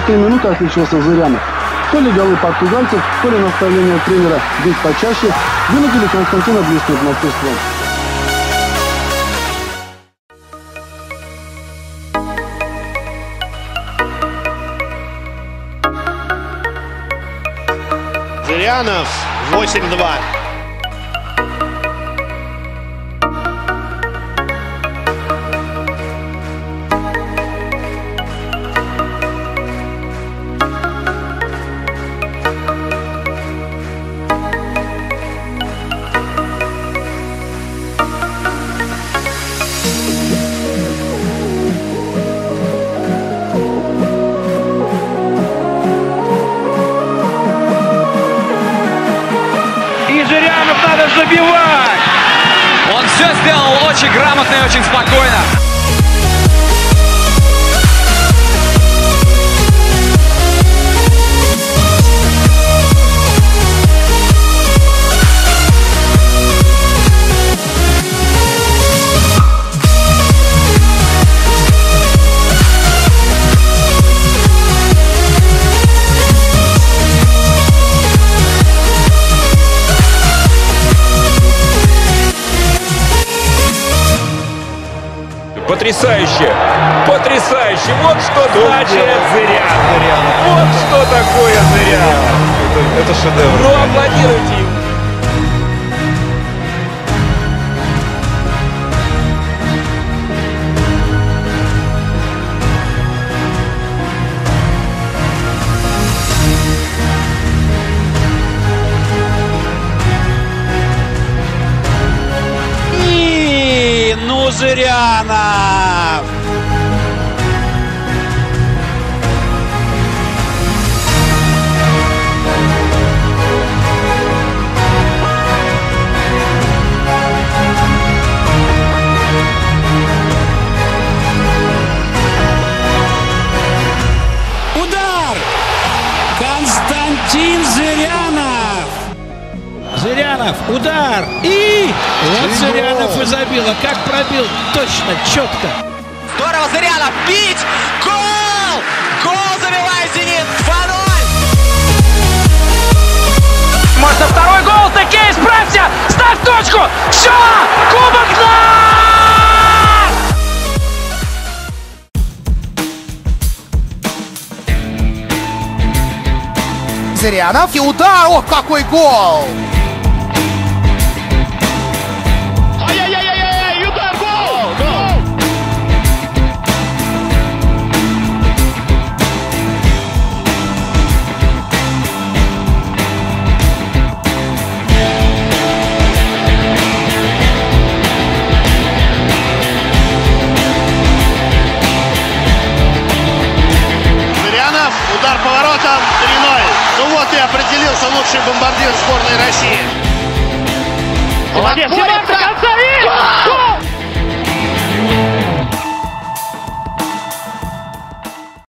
3 минуты отличился Зырянов. То ли голы португальцев, то ли наставление тренера бить почаще вынудили Константина блеснуть мастерством. Зырянов 8-2. Жирянов надо забивать! Он все сделал очень грамотно и очень спокойно. Потрясающе! Потрясающе! Вот что значит Зырянов! Вот что такое Зырянов! Это шедевр. Ну, аплодируйте ему! Ну, Зырянов! Удар! Константин Зырянов! Зырянов, удар! И вот Зырянов и забила. Как пробил, точно, четко. Здорово, Зырянов, бить! Гол! Гол забивает «Зенит» 2-0! Можно второй гол, таки исправься! Ставь точку! Все! Кубок наш! Зырянов и удар! Ох, какой гол! Ай-яй-яй-яй! Удар! Гол! Гол! Зырянов, удар поворотом 3-0. Ну вот и определился лучший бомбардир сборной России. Молодец, Семак до конца, и